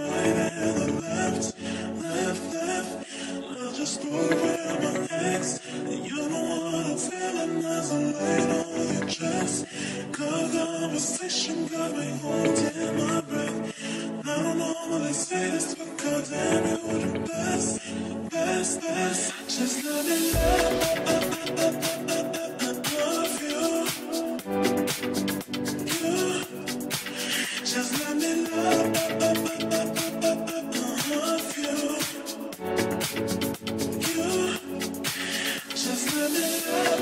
right and the left, left, left. I just throw away my legs, and you know what I'm feeling as I lay on your chest. Good conversation got me holding my breath. I don't normally say this, but goddamn, you're the best, best, best. Just let me love you. Just let me love you. Just let me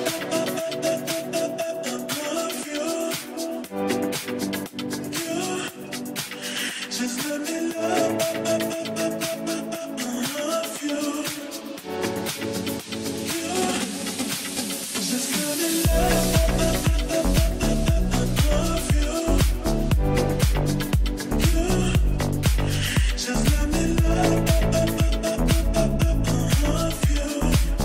love you. Just let me love you. Just let me love you. Just let me love you.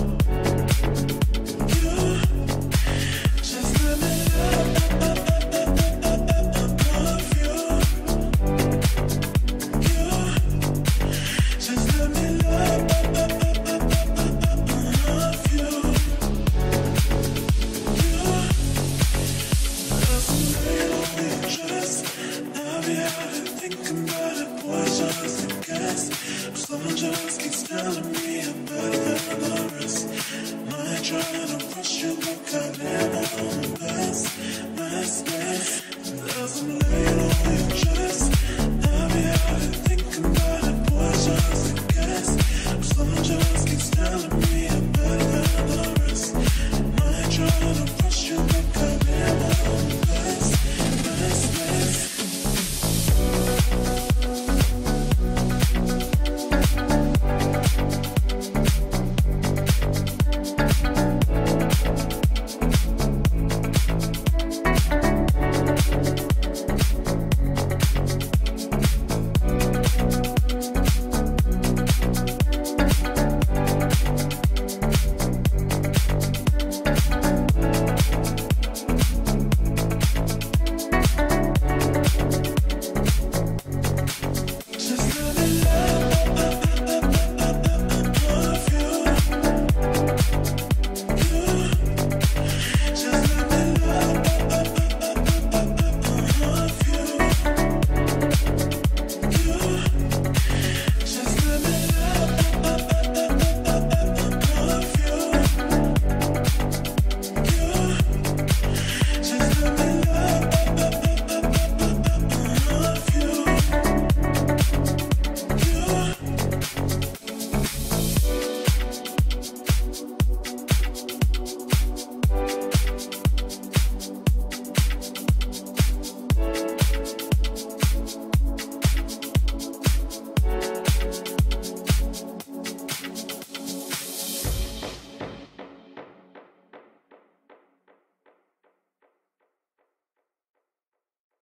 Just let me love you. Just let me love you. There's some rain on your dress. I'll be out and thinking about it, boy, just a guess. Someone just keeps telling me